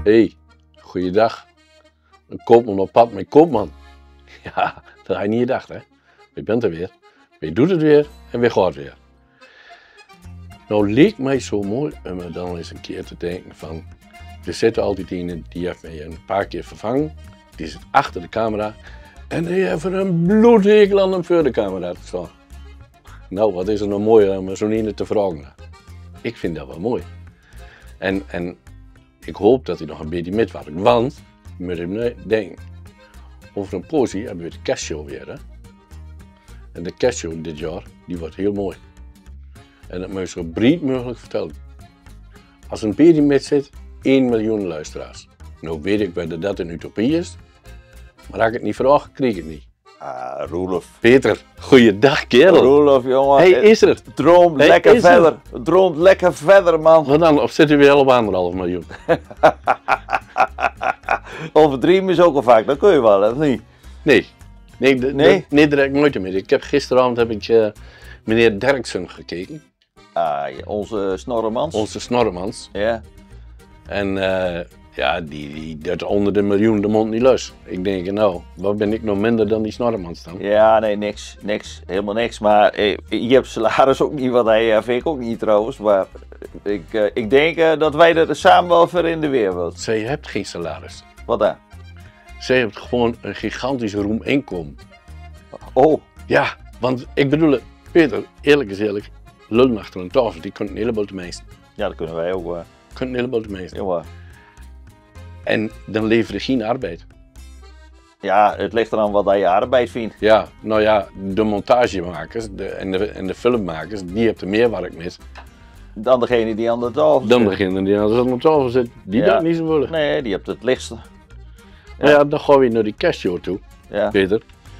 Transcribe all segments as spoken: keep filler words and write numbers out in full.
Hey, goeiedag. Een koopman op pad met koopman. Ja, dat had je niet gedacht, hè? Je bent er weer, je doet het weer en weer gaat weer. Nou leek mij zo mooi om me dan eens een keer te denken van, er zit altijd een die heeft mij een paar keer vervangen, die zit achter de camera en die heeft er een bloedhekel aan hem voor de camera te staan. Nou, wat is er nou mooier om zo'n ene te vragen? Ik vind dat wel mooi. En, en ik hoop dat hij nog een beetje metwerkt, want, je moet even denken, over een poosje hebben we de kerstshow weer. Hè? En de kerstshow dit jaar, die wordt heel mooi. En dat moet je zo breed mogelijk vertellen. Als een beetje met zit, één miljoen luisteraars. Nou weet ik wel dat dat een utopie is, maar als ik het niet vraag, krijg ik het niet. Ah, Roelof. Peter, goeiedag kerel. Roelof, jongen. Hey, is er? Droom Hey, lekker is er? verder. Droom lekker verder, man. Wat dan? Of zitten we al op anderhalf miljoen? Overdreven is ook al vaak, dat kun je wel, of niet? Nee. Nee, de, Nee? de, nee, direct nooit meer. Ik heb gisteravond heb ik uh, meneer Derksen gekeken. Ah, onze Snorremans. Onze Snorremans. Ja. En uh, ja, die, die doet onder de miljoen de mond niet los. Ik denk, nou, wat ben ik nog minder dan die Snorremans dan? Ja, nee, niks. Niks. Helemaal niks. Maar eh, je hebt salaris ook niet, wat hij uh, vind ik ook niet trouwens. Maar ik, uh, ik denk uh, dat wij er samen wel voor in de weer willen. Zij hebt geen salaris. Wat dan? Zij heeft gewoon een gigantisch roem inkomen. Oh. Ja, want ik bedoel, Peter, eerlijk is eerlijk, lullen achter een tafel, die kunnen een heleboel te meesten. Ja, dat kunnen wij ook. Uh, Kunnen een heleboel te meesten. ja, En dan leveren geen arbeid. ja, het ligt eraan wat je arbeid vindt. Ja, nou ja, de montagemakers de, en, de, en de filmmakers, die hebben er meer werk met Dan degene die aan de tafel zit. dan degene die aan de tafel zit. Die Ja. dat niet zo willen. Nee, die hebt het lichtste. Nou ja, dan gaan we naar die kerstshow toe, Ja. Peter.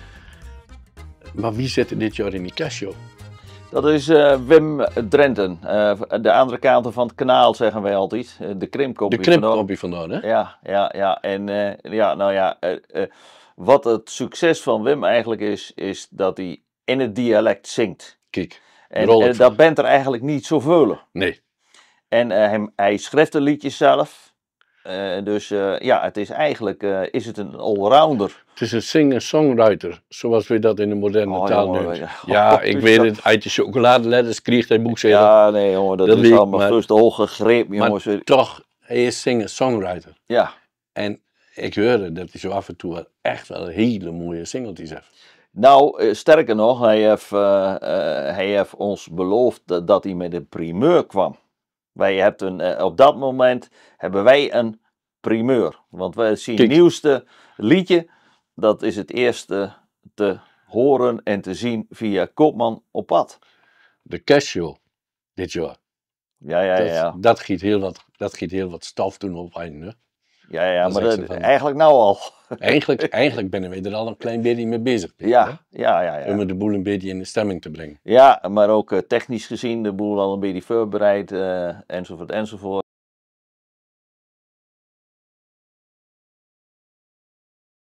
Maar wie zit er dit jaar in die kerstshow? Dat is uh, Wim Drenten. Uh, de andere kant van het kanaal zeggen wij altijd. Uh, de krimpkopje. De krimpkopje vandaan, hè? Ja, ja, ja. En uh, ja, nou ja, uh, uh, wat het succes van Wim eigenlijk is, is dat hij in het dialect zingt. Kijk, En rol uh, het dat bent er eigenlijk niet zoveel. Nee. En uh, hij, hij schrijft de liedjes zelf. Uh, dus uh, ja, het is eigenlijk uh, is het een allrounder. Het is een singer-songwriter, zoals we dat in de moderne Oh, taal jongen, noemen. ja. Ja, Oh, ik is weet dat- het, uit de chocoladeletters kreeg hij boek zeggen. Ja, nee jongen, dat, Dat is weet ik, allemaal maar- vast de hoge greep, jongens. Maar toch, hij is singer-songwriter. Ja. En ik hoorde dat hij zo af en toe wel echt wel hele mooie singeltjes heeft. Nou, uh, sterker nog, hij heeft, uh, uh, hij heeft ons beloofd dat, dat hij met een primeur kwam. Wij hebben een, uh, op dat moment hebben wij een primeur. Want wij zien het Kijk. nieuwste liedje, dat is het eerste te horen en te zien via Koopman op pad. De kerstshow dit jaar. Ja, ja, Dat, ja. dat, giet heel wat, dat giet heel wat stof toen op een. Hè? Ja, ja, Dat maar zegt dat, ze van- eigenlijk nou al. Eigenlijk, eigenlijk ben we er al een klein beetje mee bezig. Hè? Ja, ja, ja, ja. Om de boel een beetje in de stemming te brengen. Ja, maar ook uh, technisch gezien de boel al een beetje voorbereid, uh, enzovoort, enzovoort.